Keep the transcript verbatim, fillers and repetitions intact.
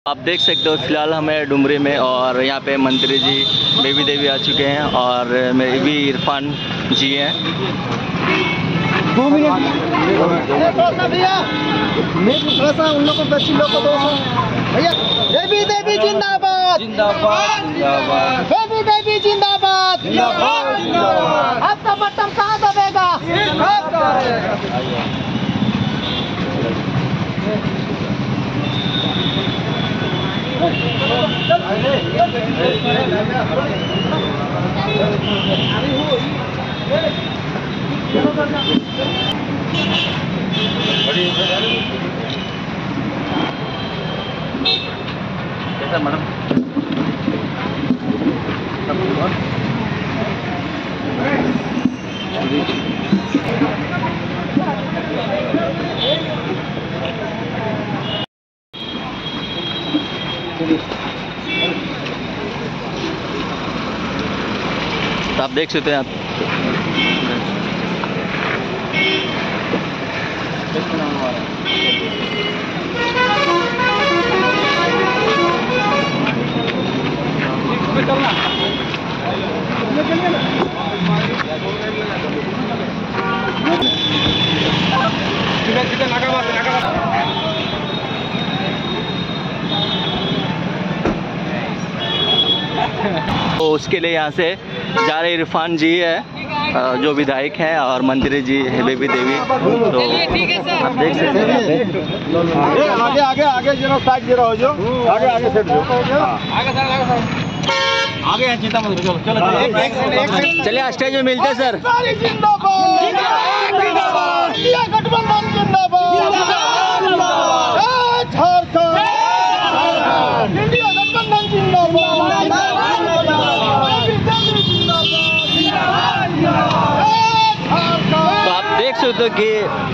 आप देख सकते हो फिलहाल हमें डुमरी में और यहाँ पे मंत्री जी बेबी देवी आ चुके हैं और मेरे भी इरफान जी हैं। दो मिनट भैया थोड़ा सा उन लोग को बच्ची लोग को दो भैया। बेबी देवी जिंदाबाद जिंदाबाद जिंदाबाद बेबी देवी जिंदाबाद जिंदाबाद जिंदाबाद। आपका बटन कहाँ दबेगा? कैसा मैडम? तो आप देख सकते हैं आप तो उसके लिए यहाँ से जा रहे इरफान जी है जो विधायक हैं और मंत्री जी है बेबी देवी। तो आप देख सकते हैं आगे आगे आगे जरा साइड जरा हो जो आगे आगे सेट जो आगे सर आगे सर आगे हैं। चिंता मत करो चलो चलिए स्टेज में मिलते हैं सर। जिंदाबाद इंडिया गठबंधन जिंदाबाद झारखंड इंडिया गठबंधन जिंदाबाद। तो आप देख सकते हो कि